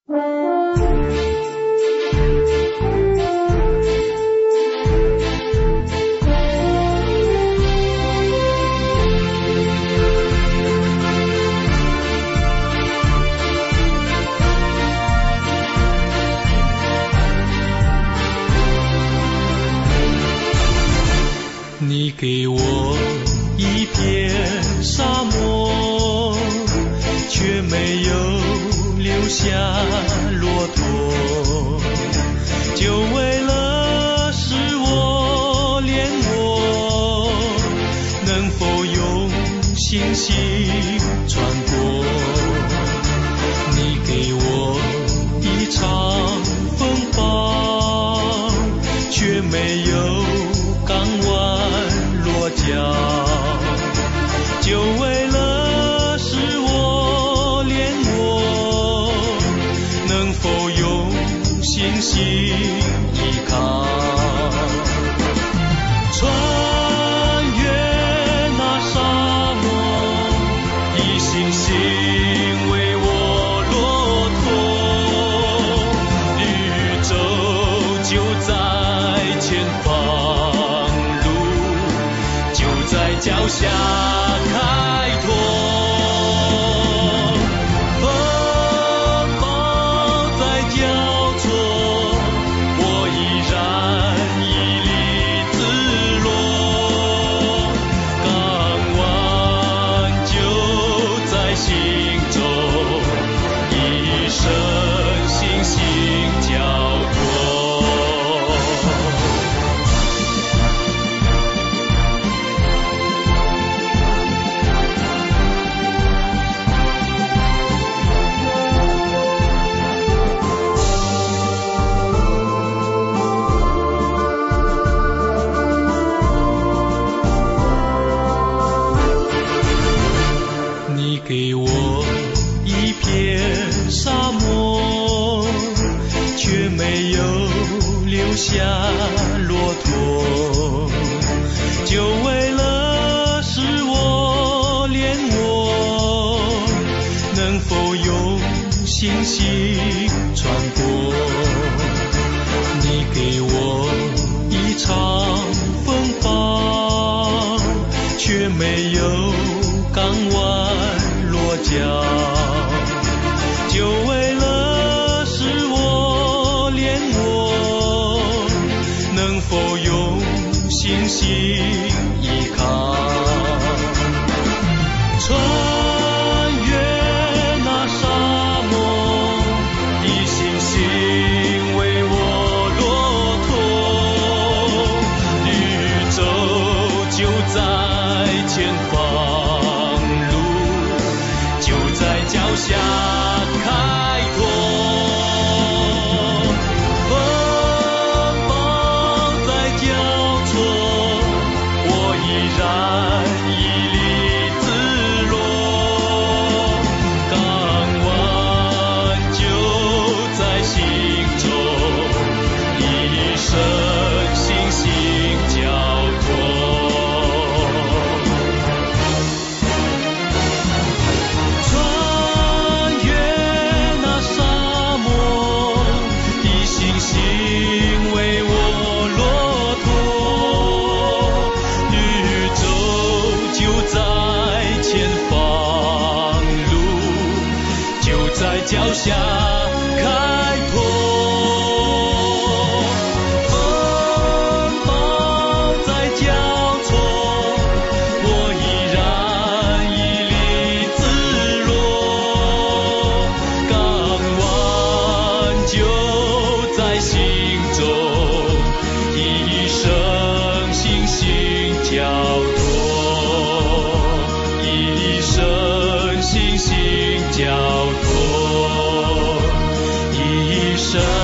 你给我一片沙漠，却没有留下骆驼，就为了使我连我能否用信心穿过。你给我一场风暴，却没有港湾落脚，就为了使我连我能否用信心依靠，穿越那沙漠，以信心为我骆驼，绿洲就在前方，在脚下开拓，风暴在交错，我依然屹立自若，港湾就在心中，一生信心交托。你给我一片沙漠，却没有留下骆驼，就为了使我连我能否用信心穿过。你给我一场风暴，却没有港湾落脚，就为了使我连我能否用信心依靠，穿越那沙漠，以信心为我骆驼，绿洲就在前方，脚下开拓，风暴在交错，我依然屹立自若，港湾就在心中，一生信心交托。脚下开拓，风暴在交错，我依然屹立自若，港湾就在心中，一生信心交托，一生信心交托。一生